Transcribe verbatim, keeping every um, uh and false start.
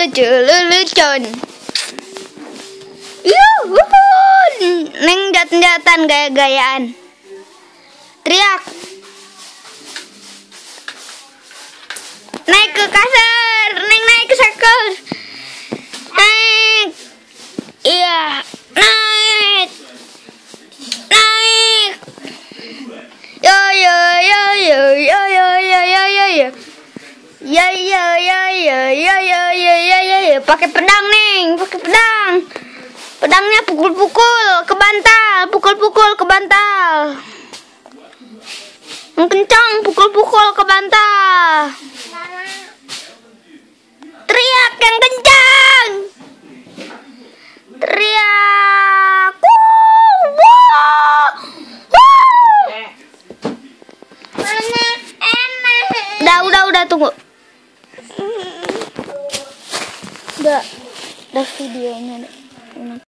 lucu lelucon. Yuhu, neng jat-jatan gaya-gayaan. Teriak. Naik ke kasur, neng naik ke sakul. Naik. Iya, naik. Naik. Yo yo yo yo yo yo yo yo yo yo. Ya ya ya ya ya ya ya ya ya ya. Pakai pedang neng, pakai pedang. Pedangnya pukul-pukul ke bantal, pukul-pukul ke bantal. Kencang, pukul-pukul ke bantal. Teriak yang kencang. Teriak. Wuh, wuh, wuh. Udah, udah, udah, tunggu. Udah, udah videonya.